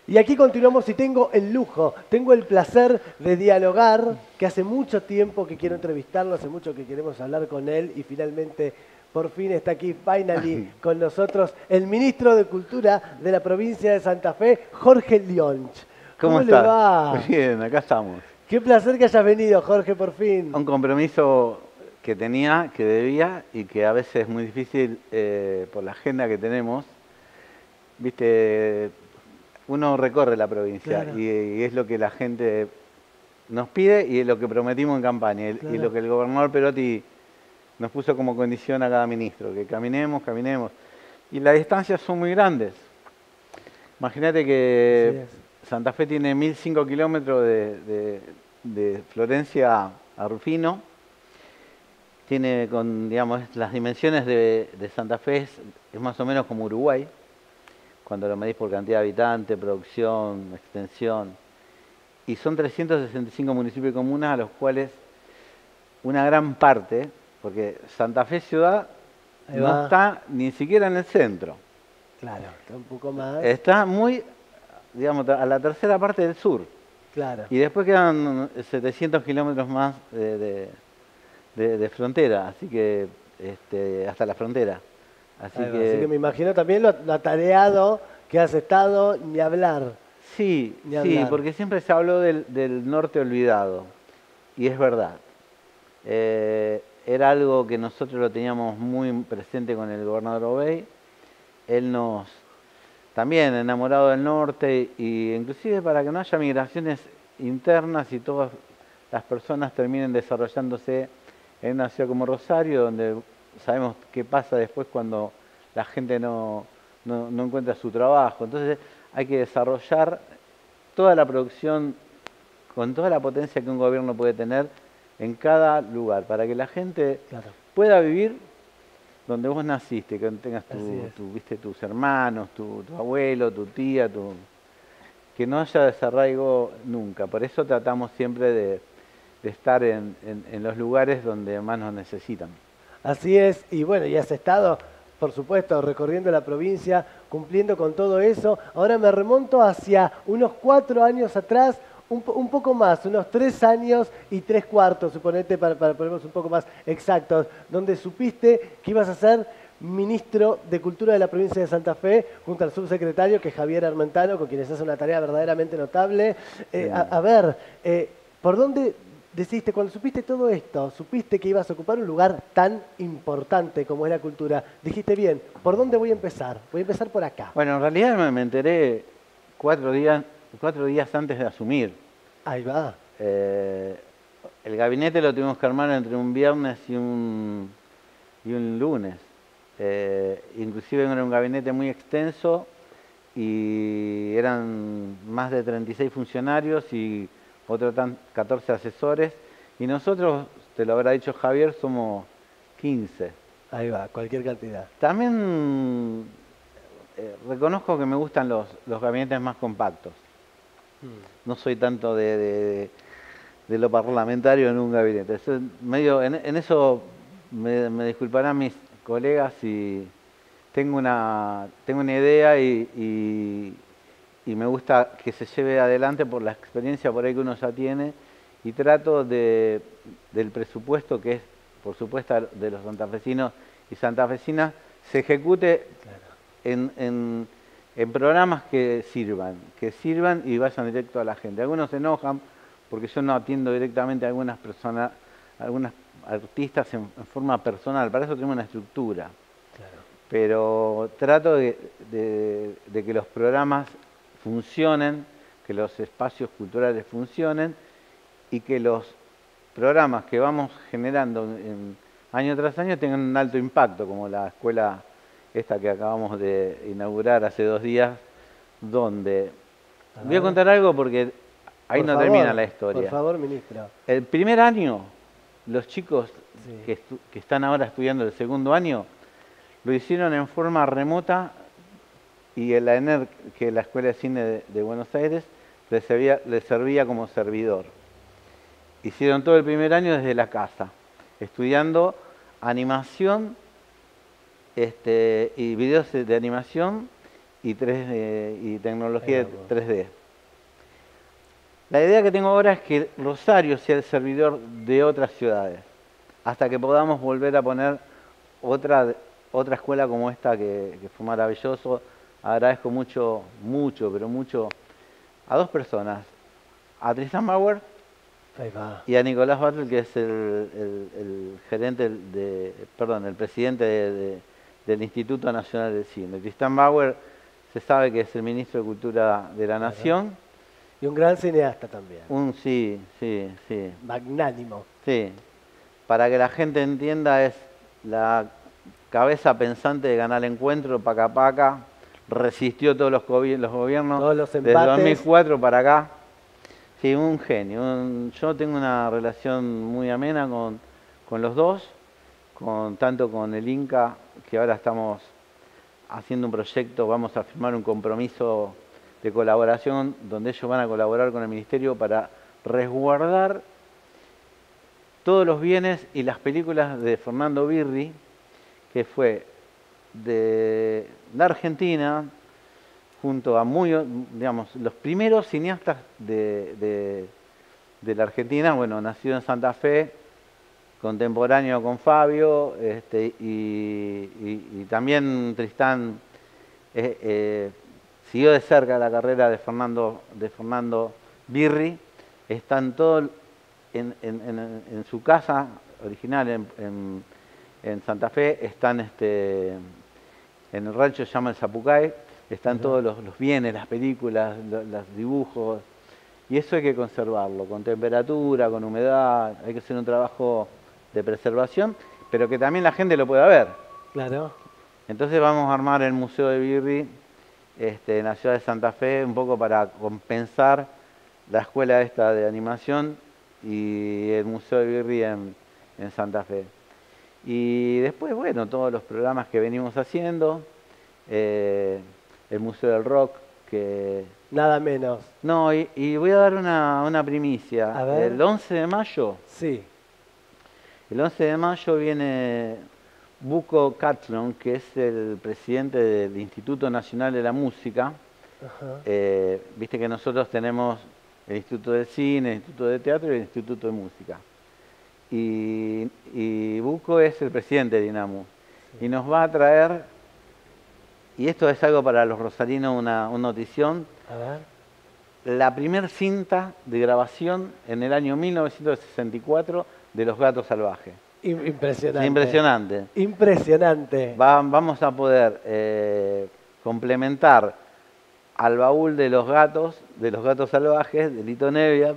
Y aquí continuamos y tengo el lujo, tengo el placer de dialogar, que hace mucho tiempo que quiero entrevistarlo, hace mucho que queremos hablar con él y finalmente, por fin está aquí, finally, con nosotros, el ministro de Cultura de la provincia de Santa Fe, Jorge Lionch. ¿Cómo ¿Cómo le estás? va? Bien, acá estamos. Qué placer que hayas venido, Jorge, por fin. Un compromiso que tenía, que debía y que a veces es muy difícil por la agenda que tenemos. Viste, uno recorre la provincia Claro, y es lo que la gente nos pide y es lo que prometimos en campaña y claro. lo que el gobernador Perotti nos puso como condición a cada ministro, que caminemos, caminemos. Y las distancias son muy grandes. Imagínate Así que es. Santa Fe tiene 1005 kilómetros de Florencia a Rufino. Tiene digamos, las dimensiones de Santa Fe es más o menos como Uruguay, cuando lo medís por cantidad de habitantes, producción, extensión. Y son 365 municipios y comunas a los cuales una gran parte, porque Santa Fe ciudad Ahí no va. está ni siquiera en el centro. Claro, está un poco más. Está muy, digamos, a la tercera parte del sur. Claro. Y después quedan 700 kilómetros más de frontera, así que hasta la frontera. Así Ahí va. Así que que me imagino también lo atareado que has estado, ni hablar, sí, ni sí, hablar. porque siempre se habló del norte olvidado. Y es verdad. Era algo que nosotros lo teníamos muy presente con el gobernador Obey. Él nos, también enamorado del norte, y inclusive para que no haya migraciones internas y todas las personas terminen desarrollándose en una ciudad como Rosario, donde sabemos qué pasa después cuando la gente no encuentra su trabajo. Entonces hay que desarrollar toda la producción con toda la potencia que un gobierno puede tener en cada lugar, para que la gente Claro, pueda vivir donde vos naciste, que tengas así es. viste, tus hermanos, tu abuelo, tu tía, que no haya desarraigo nunca. Por eso tratamos siempre de estar en los lugares donde más nos necesitan. Así es. Y bueno, y has estado, por supuesto, recorriendo la provincia, cumpliendo con todo eso. Ahora me remonto hacia unos 4 años atrás, un poco más, unos 3 años y 3 cuartos, suponete, para ponernos un poco más exactos, donde supiste que ibas a ser ministro de Cultura de la provincia de Santa Fe, junto al subsecretario, que es Javier Armentano, con quienes hace una tarea verdaderamente notable. Sí. A ver, ¿por dónde decidiste, cuando supiste todo esto, supiste que ibas a ocupar un lugar tan importante como es la cultura? Dijiste, bien, ¿por dónde voy a empezar? Voy a empezar por acá. Bueno, en realidad me enteré 4 días antes de asumir. Ahí va. Eh, el gabinete lo tuvimos que armar entre un viernes y un lunes. Inclusive era un gabinete muy extenso y eran más de 36 funcionarios y otros 14 asesores. Y nosotros, te lo habrá dicho Javier, somos 15. Ahí va, cualquier cantidad. También reconozco que me gustan los gabinetes más compactos. No soy tanto de lo parlamentario en un gabinete. Eso es en eso me disculparán mis colegas si tengo una idea y me gusta que se lleve adelante por la experiencia por ahí que uno ya tiene, y trato del presupuesto, que es por supuesto de los santafesinos y santafesinas, se ejecute Claro. en programas que sirvan y vayan directo a la gente. Algunos se enojan porque yo no atiendo directamente a algunas personas, a algunas artistas en forma personal. Para eso tenemos una estructura. Claro. Pero trato de que los programas funcionen, que los espacios culturales funcionen y que los programas que vamos generando año tras año tengan un alto impacto, como la escuela esta que acabamos de inaugurar hace 2 días, donde... A Voy a ver. contar algo porque ahí Por no favor, termina la por historia. favor, ministro. El primer año, los chicos Sí. que están ahora estudiando el segundo año, lo hicieron en forma remota, y la ENER, que es la Escuela de Cine de Buenos Aires, les servía como servidor. Hicieron todo el primer año desde la casa, estudiando animación y videos de animación y tecnología 3D. La idea que tengo ahora es que Rosario sea el servidor de otras ciudades, hasta que podamos volver a poner otra escuela como esta que fue maravilloso. Agradezco mucho a dos personas, a Tristan Bauer y a Nicolás Bartel, que es el gerente el presidente del Instituto Nacional del Cine. Tristan Bauer se sabe que es el ministro de Cultura de la Nación. Y un gran cineasta también. Sí. Magnánimo. Sí. Para que la gente entienda, es la cabeza pensante de Canal Encuentro, Paca Paca. Resistió todos los gobiernos todos los desde 2004 para acá. Sí, un genio. Yo tengo una relación muy amena con los dos, tanto con el Inca, que ahora estamos haciendo un proyecto, vamos a firmar un compromiso de colaboración donde ellos van a colaborar con el Ministerio para resguardar todos los bienes y las películas de Fernando Birri, que fue de la Argentina, junto a los primeros cineastas de la Argentina, bueno, nacido en Santa Fe, contemporáneo con Fabio, y también Tristán siguió de cerca la carrera de Fernando Birri. Están todos en su casa original en Santa Fe, están en el rancho se llama el Zapucay, están todos los bienes, las películas, los dibujos, y eso hay que conservarlo, con temperatura, con humedad, hay que hacer un trabajo de preservación, pero que también la gente lo pueda ver. Claro. Entonces vamos a armar el Museo de Birri en la ciudad de Santa Fe, un poco para compensar la escuela esta de animación y el Museo de Birri en Santa Fe. Y después, bueno, todos los programas que venimos haciendo, el Museo del Rock, que... Nada menos. No, y voy a dar una primicia. A ver. El 11 de mayo. Sí. El 11 de mayo viene Buco Catlon, que es el presidente del Instituto Nacional de la Música. Ajá. Viste que nosotros tenemos el Instituto de Cine, el Instituto de Teatro y el Instituto de Música. Y Buco es el presidente de Dinamo. Sí. Y nos va a traer, y esto es algo para los rosarinos, una notición, a ver, la primer cinta de grabación en el año 1964 de Los Gatos Salvajes. Impresionante. Impresionante. Impresionante. Vamos a poder complementar al baúl de los gatos salvajes, de Lito Nevia,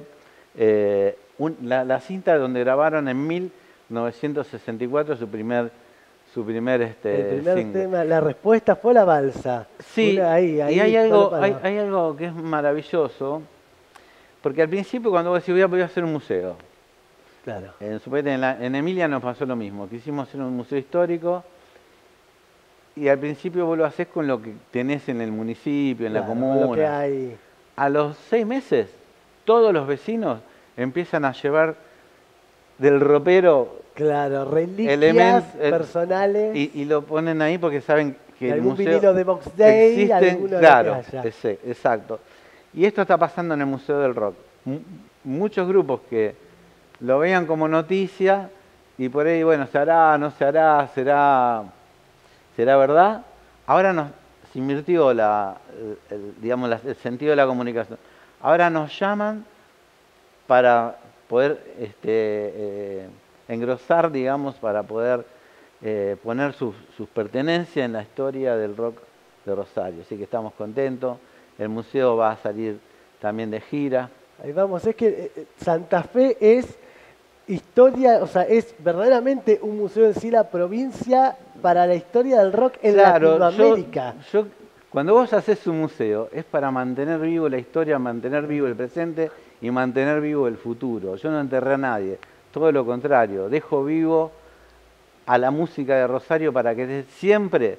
la cinta donde grabaron en 1964 su primer el primer single. tema, la respuesta fue La Balsa. Sí, y hay algo que es maravilloso, porque al principio cuando vos decís voy a hacer un museo, claro. En Emilia nos pasó lo mismo, quisimos hacer un museo histórico, y al principio vos lo hacés con lo que tenés en el municipio, en la comuna. Lo que hay. A los 6 meses, todos los vecinos empiezan a llevar del ropero, claro, reliquias personales. Y lo ponen ahí porque saben que el museo vinilo de Box Day, existen, claro, exacto. Y esto está pasando en el Museo del Rock. Muchos grupos que lo veían como noticia y por ahí, bueno, se hará, no se hará, será verdad. Ahora se invirtió el sentido de la comunicación. Ahora nos llaman para poder engrosar, digamos, para poder poner sus pertenencias en la historia del rock de Rosario. Así que estamos contentos. El museo va a salir también de gira. Ahí vamos, es que Santa Fe es historia, o sea, es verdaderamente un museo en sí, la provincia para la historia del rock en Latinoamérica. Cuando vos haces un museo, es para mantener vivo la historia, mantener vivo el presente y mantener vivo el futuro. Yo no enterré a nadie, todo lo contrario, dejo vivo a la música de Rosario para que siempre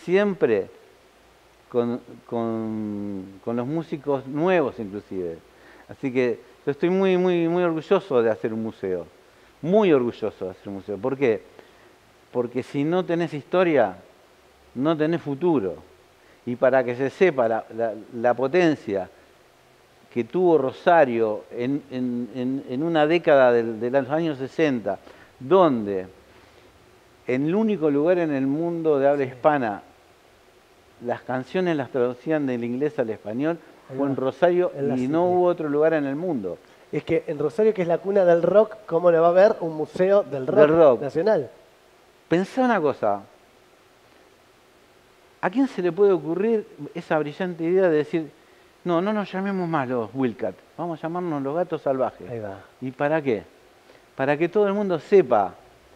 con los músicos nuevos inclusive. Así que yo estoy muy orgulloso de hacer un museo, muy orgulloso de hacer un museo. ¿Por qué? Porque si no tenés historia, no tenés futuro. Y para que se sepa la potencia que tuvo Rosario en una década de los años 60, donde en el único lugar en el mundo de habla hispana las canciones las traducían del inglés al español, fue en Rosario y no hubo otro lugar en el mundo. Es que en Rosario, que es la cuna del rock, ¿cómo le va a haber un museo del rock nacional? Pensá una cosa. ¿A quién se le puede ocurrir esa brillante idea de decir, no nos llamemos más los Wildcat, vamos a llamarnos los Gatos Salvajes? Ahí va. ¿Y para qué? Para que todo el mundo sepa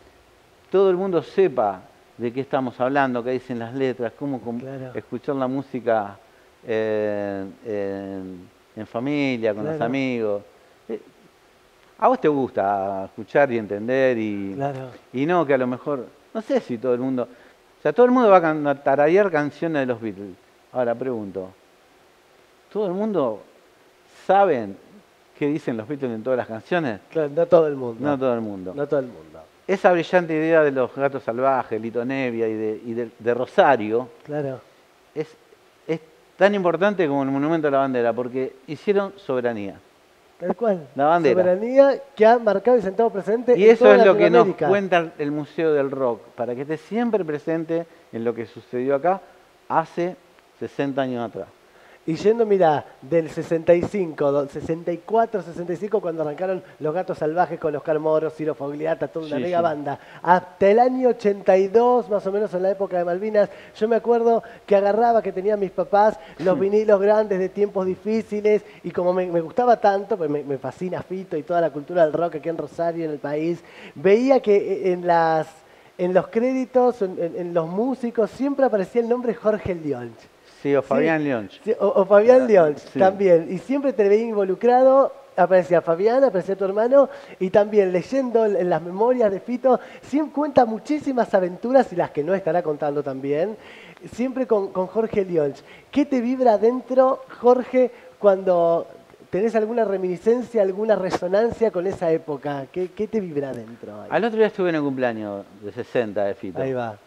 de qué estamos hablando, qué dicen las letras, cómo escuchar la música en familia, con los amigos. A vos te gusta escuchar y entender y no que a lo mejor, no sé si todo el mundo, o sea, todo el mundo va a tararear canciones de los Beatles. Ahora pregunto, ¿todo el mundo sabe qué dicen los Beatles en todas las canciones? Claro, no todo el mundo. No todo el mundo. No todo el mundo. Esa brillante idea de los Gatos Salvajes, Lito Nevia y de Rosario, es tan importante como el Monumento a la Bandera, porque hicieron soberanía. Tal cual. La bandera. Soberanía que ha marcado y sentado presente y en eso toda es lo que nos Latinoamérica. cuenta el Museo del Rock, para que esté siempre presente en lo que sucedió acá hace 60 años atrás. Y yendo, mira, del 65, 64, 65, cuando arrancaron Los Gatos Salvajes con Oscar Moro, Ciro Fogliata, toda una mega banda, hasta el año 82, más o menos en la época de Malvinas, yo me acuerdo que agarraba, que tenían mis papás, los vinilos grandes de Tiempos Difíciles, y como me gustaba tanto, pues me fascina Fito y toda la cultura del rock aquí en Rosario, en el país, veía que en los créditos, en los músicos, siempre aparecía el nombre Jorge Lionch. Sí, o Fabián Lionch. Sí, o Fabián Lionch también. Y siempre te veía involucrado, aparecía Fabián, aparecía tu hermano, y también leyendo en las memorias de Fito, siempre cuenta muchísimas aventuras, y las que no estará contando también, siempre con Jorge Lionch. ¿Qué te vibra adentro, Jorge, cuando tenés alguna reminiscencia, alguna resonancia con esa época? ¿Qué te vibra adentro? Ahí? Al otro día estuve en el cumpleaños de 60 de Fito. Ahí va.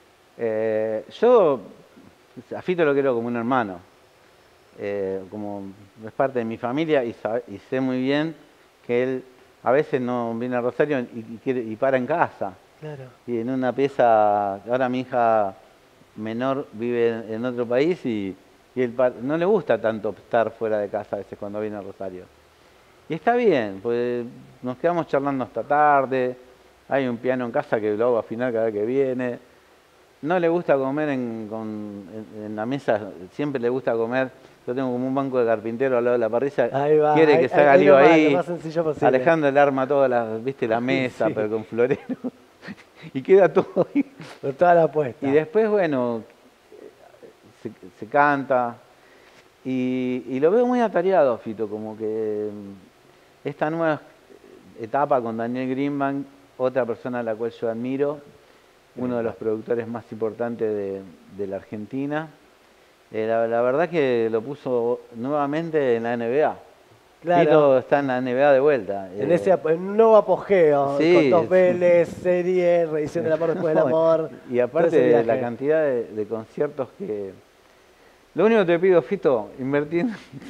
Yo a Fito lo quiero como un hermano, como es parte de mi familia y sé muy bien que él a veces no viene a Rosario y para en casa. Claro. Y en una pieza, ahora mi hija menor vive en otro país y no le gusta tanto estar fuera de casa a veces cuando viene a Rosario. Y está bien, pues nos quedamos charlando hasta tarde, hay un piano en casa que lo hago afinar cada vez que viene. No le gusta comer en la mesa, siempre le gusta comer. Yo tengo como un banco de carpintero al lado de la parrilla. Ahí va, quiere que se haga lío ahí. Lo más sencillo posible. Alejandro le arma toda la mesa, pero con florero. Y queda todo ahí. Con toda la puesta. Y después, bueno, se canta. Y lo veo muy atareado, Fito, como que esta nueva etapa con Daniel Greenbank, otra persona a la cual yo admiro, uno de los productores más importantes de la Argentina. La verdad que lo puso nuevamente en la NBA. Claro. Fito está en la NBA de vuelta. En un nuevo apogeo, sí, con dos Vélez, serie, Reedición del Amor Después del Amor. Y aparte de la cantidad de conciertos que... Lo único que te pido, Fito, invertir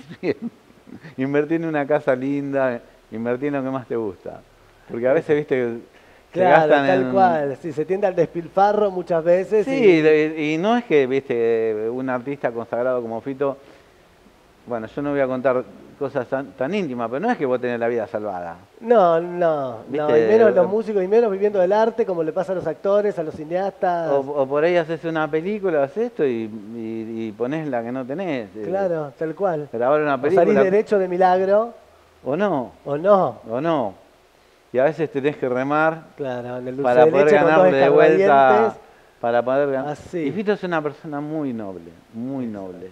en una casa linda, invertir en lo que más te gusta. Porque a veces, viste... Claro, tal cual, sí, se tiende al despilfarro muchas veces. Sí, y no es que, viste, un artista consagrado como Fito, bueno, yo no voy a contar cosas tan íntimas, pero no es que vos tenés la vida salvada. No, y menos los músicos, y menos viviendo del arte, como le pasa a los actores, a los cineastas. O por ahí haces una película, haces esto y ponés la que no tenés. Claro, tal cual. Pero ahora una película... O salís derecho de milagro. O no. O no. O no. Y a veces tenés que remar para poder ganar de vuelta, para poder ganar. Así. Y Fito es una persona muy noble, muy noble.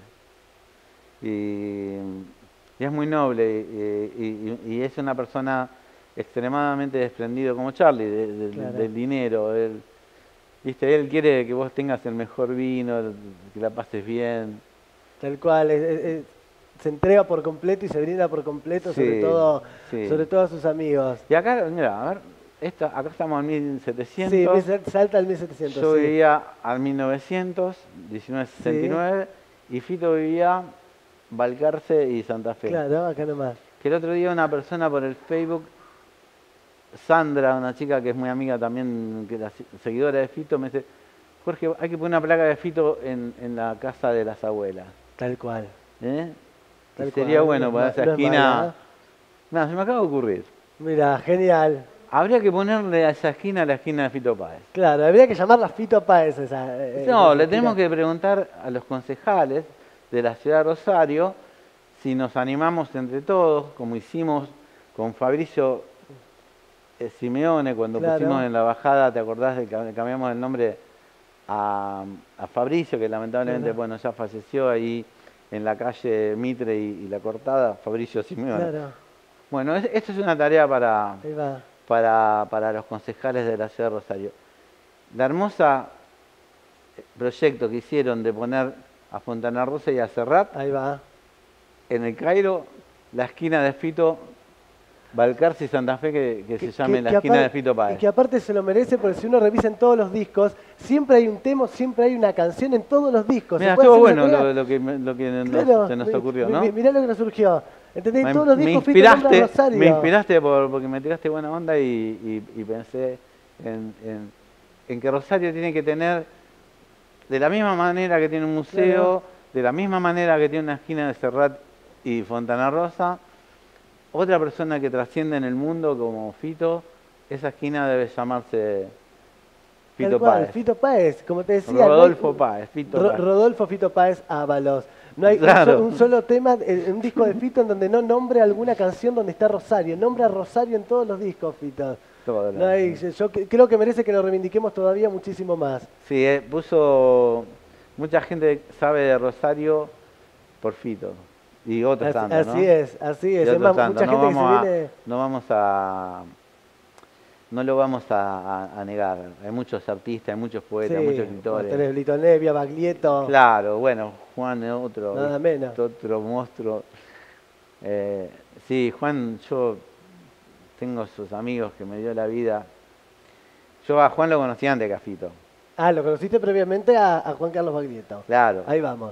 Y es muy noble y es una persona extremadamente desprendido como Charlie, del dinero. Él quiere que vos tengas el mejor vino, que la pases bien. Tal cual, se entrega por completo y se brinda por completo, sobre todo a sus amigos. Y acá, mira, a ver, acá estamos en 1700. Sí, salta al 1700. Yo vivía al 1900, 1969, y Fito vivía Balcarce y Santa Fe. Claro, acá nomás. Que el otro día una persona por el Facebook, Sandra, una chica que es muy amiga también, que es la seguidora de Fito, me dice, Jorge, hay que poner una placa de Fito en la casa de las abuelas. Tal cual. ¿Eh? Tal Y sería cual, bueno no para es esa no es esquina. mala. Nada, se me acaba de ocurrir. Mira, genial. Habría que ponerle a esa esquina la esquina de Fito Páez. Claro, habría que llamarla Fito Páez esa. No, esa le esquina. tenemos que preguntar a los concejales de la ciudad de Rosario si nos animamos entre todos, como hicimos con Fabricio Simeone cuando Claro. pusimos en la bajada, ¿te acordás de que cambiamos el nombre a Fabricio, que lamentablemente Claro. bueno, ya falleció ahí en la calle Mitre y La Cortada, Fabricio Simeone? Claro, Bueno, esto es una tarea ahí va. para los concejales de la ciudad de Rosario. La hermosa proyecto que hicieron de poner a Fontana Rosa y a Serrat Ahí va. en el Cairo, la esquina de Fito, Balcarce y Santa Fe, que se llame la esquina de Fito Y Páez. que aparte se lo merece porque si uno revisa en todos los discos, siempre hay un tema, siempre hay una canción en todos los discos. Mira, Se puede estuvo hacer bueno una lo que Claro, se nos ocurrió, ¿no? Mirá lo que nos surgió. ¿Entendés? Me, Todos los me discos Fito nombra a inspiraste, Rosario. me inspiraste porque me tiraste buena onda y pensé en que Rosario tiene que tener, de la misma manera que tiene un museo, Claro. de la misma manera que tiene una esquina de Serrat y Fontana Rosa, otra persona que trasciende en el mundo como Fito, esa esquina debe llamarse Tal Fito cual, Páez. Fito Páez, como te decía. Rodolfo Páez, Fito Páez. Rodolfo Fito Páez Ábalos. No hay Claro. un solo tema, un disco de Fito en donde no nombre alguna canción donde está Rosario. Nombra a Rosario en todos los discos, Fito. Todo No hay, yo creo que merece que lo reivindiquemos todavía muchísimo más. Sí, mucha gente sabe de Rosario por Fito y otros tantos, ¿no? Así es, así Y es. Es otros más, tantos. mucha gente que se viene... No lo vamos a negar. Hay muchos artistas, hay muchos poetas, Sí, muchos escritores. tenés Lito Nevia, Baglietto. Claro, bueno, Juan es otro, Nada menos. otro monstruo. Sí, Juan, yo tengo sus amigos que me dio la vida. Yo a Juan lo conocí antes que a Fito. Ah, lo conociste previamente a Juan Carlos Baglietto. Claro. Ahí vamos.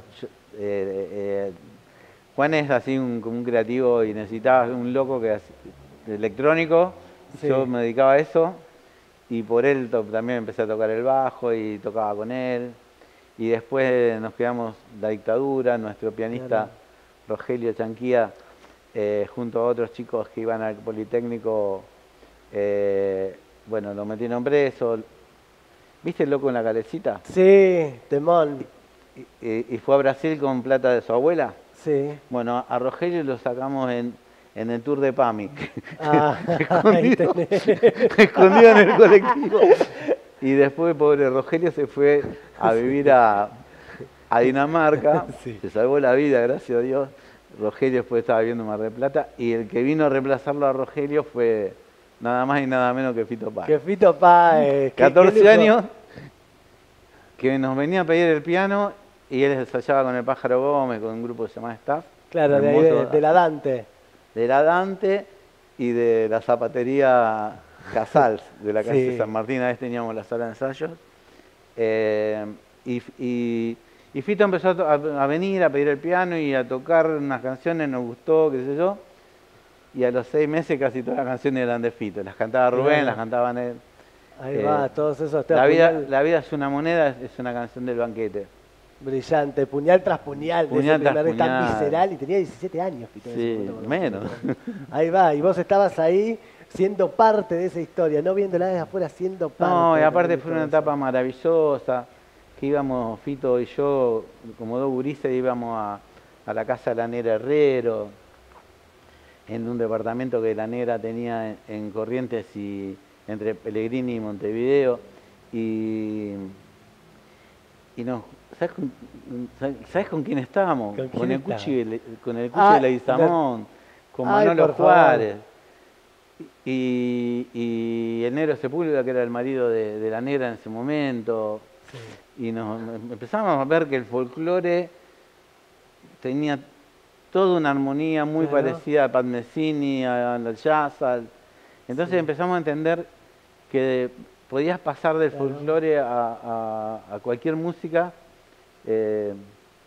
Juan es así como un creativo y necesitaba un loco electrónico. Sí. Yo me dedicaba a eso y por él también empecé a tocar el bajo y tocaba con él. Y después nos quedamos la dictadura, nuestro pianista Claro. Rogelio Chanquía, junto a otros chicos que iban al Politécnico, bueno, lo metieron preso. ¿Viste el loco en la calecita? Sí, temón. Y fue a Brasil con plata de su abuela. Sí. Bueno, a Rogelio lo sacamos en el tour de PAMI, Ah, ahí escondido, tenés. escondido en el colectivo. Y después, pobre Rogelio, se fue a vivir a Dinamarca, Sí. se salvó la vida, gracias a Dios. Rogelio después estaba viviendo en Mar del Plata, y el que vino a reemplazarlo a Rogelio fue nada más y nada menos que Fito Páez. Que Fito Páez. 14 lujo. años, que nos venía a pedir el piano, y él ensayaba con el Pájaro Gómez, con un grupo que se llama Staff. Claro, de, ahí hermoso, de la Dante. de la Dante y de la zapatería Casals, de la calle Sí. San Martín. A veces teníamos la sala de ensayos. Y Fito empezó a venir a pedir el piano y a tocar unas canciones, nos gustó, qué sé yo. Y a los 6 meses casi todas las canciones eran de Fito. Las cantaba Rubén, Claro. las cantaban él. Ahí va, todos esos La temas. vida es una moneda, es una canción del banquete. Brillante, puñal tras puñal, de Puñal ese tras primer vez tan puñal. visceral, y tenía 17 años, Fito. en ese Sí, momento, cuando menos. Ahí va, y vos estabas ahí siendo parte de esa historia, no viéndola desde afuera, siendo parte. No, y de aparte todo fue una eso. etapa maravillosa, que íbamos, Fito y yo, como dos gurises, íbamos a la casa de la Negra Herrero, en un departamento que la Negra tenía en Corrientes y entre Pellegrini y Montevideo, y ¿sabes con quién estábamos? ¿Con quién Con el estabas? Cuchi de Ah, Leguizamón, con Ay, Manolo por favor. Juárez. Y el Negro Sepúlveda, que era el marido de la Negra en ese momento. Sí. Y empezamos a ver que el folclore tenía toda una armonía muy Claro. parecida a Pat Messini, al jazz. Entonces Sí. empezamos a entender que podías pasar del Claro. folclore a cualquier música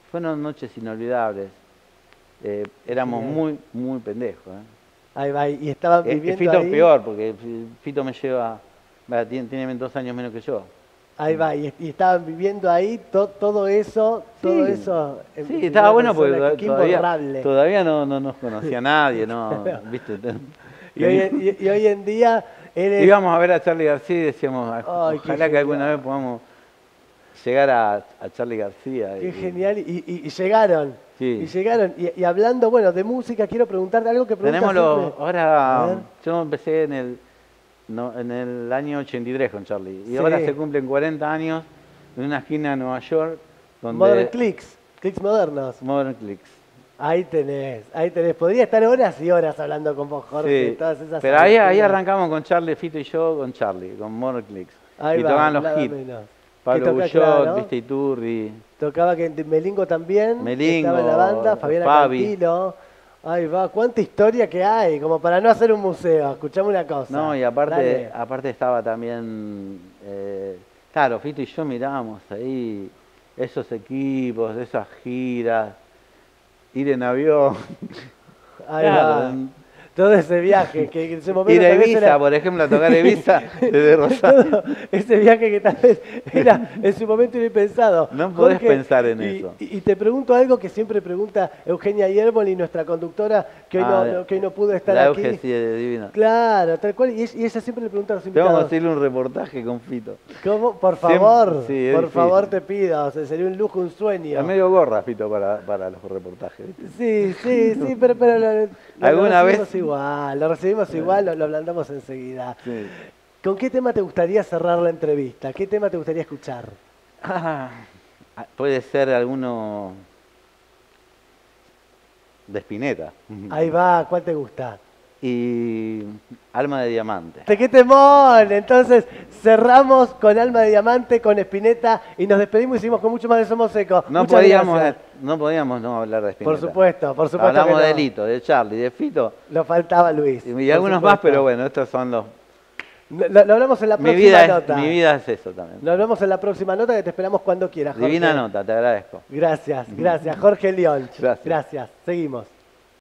fueron noches inolvidables. Éramos muy, muy pendejos. Ahí va, y estaban viviendo Fito ahí. peor, porque Fito me lleva, tiene 2 años menos que yo. Ahí va, y estaban viviendo ahí todo eso, todo eso. Sí, estaba bueno porque qué imborrable. todavía no nos conocía nadie, ¿no? ¿Viste? Y hoy en día eres... Íbamos a ver a Charly García y decíamos, Ay, ojalá que alguna vez podamos llegar a Charly García. Qué genial, y llegaron. Sí. Y llegaron. Y hablando, bueno, de música, quiero preguntarte algo que preguntas siempre. Ahora, yo empecé en el año 83 con Charly. Y ahora se cumplen 40 años en una esquina de Nueva York. Donde Modern Clicks modernos. Modern Clicks. Ahí tenés. Podría estar horas y horas hablando con vos, Jorge. Sí, Todas esas pero ahí arrancamos con Charly, Fito y yo, con Charly, con Modern Clicks. Ahí y va, tocaban los nada hits. menos. Pablo toca, Bullot, claro. Viste Iturri. Tocaba que Melingo también. Melingo, estaba en la banda, Fabiana Fabi. Cantilo. Ahí va, cuánta historia que hay, como para no hacer un museo. Escuchame una cosa. No, y aparte estaba también, claro, Fito y yo mirábamos ahí esos equipos, esas giras, ir en avión. Ahí Claro, va. Todo ese viaje, que en ese momento ir a tal vez Ibiza, era... por ejemplo, a tocar Ibiza desde Rosario. Todo ese viaje que tal vez era en su momento impensado. No podés Jorge, pensar en eso. Y te pregunto algo que siempre pregunta Eugenia Yerboli, nuestra conductora, que hoy no pudo estar la aquí. Euge, sí, es divina. Claro, tal cual. Y ella siempre le pregunta a los Tengo que invitados. hacerle un reportaje con Fito. ¿Cómo? Por favor, Sí, es por difícil. favor te pido. O sea, sería un lujo, un sueño. Es medio gorra Fito para los reportajes. ¿Viste? Sí, pero ¿Alguna lo vez? recibimos igual, lo recibimos igual, lo ablandamos enseguida. Sí. ¿Con qué tema te gustaría cerrar la entrevista? ¿Qué tema te gustaría escuchar? Puede ser alguno de Spinetta. Ahí va, ¿cuál te gusta? Y Alma de Diamante. ¡Qué temón! Entonces cerramos con Alma de Diamante, con Spinetta y nos despedimos y seguimos con mucho más de Somos Ecos. No Muchas gracias. podíamos no hablar de Spinetta. Por supuesto. Hablamos que de no. Lito, de Charly, de Fito Lo faltaba Luis. y por algunos más, supuesto. pero bueno, estos son los... Lo hablamos en la Mi próxima nota. mi vida es eso también. Lo hablamos en la próxima nota que te esperamos cuando quieras, Jorge. Divina nota, te agradezco. Gracias. Jorge León. Gracias. Gracias. Seguimos.